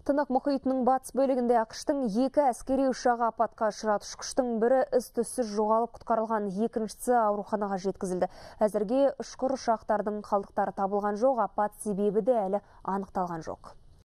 Тынық мұхитының батыс бөлігінде ақштың екі әскери ұшағы апатқа ұшырады. Ұшқыштың бірі із-түзсіз жоғалып құтқарылған, екіншісі ауруханаға жеткізілді. Әзірге ұшқыр ұшақтардың қалдықтары табылған жоқ, апат себебі де әлі анықталған жоқ.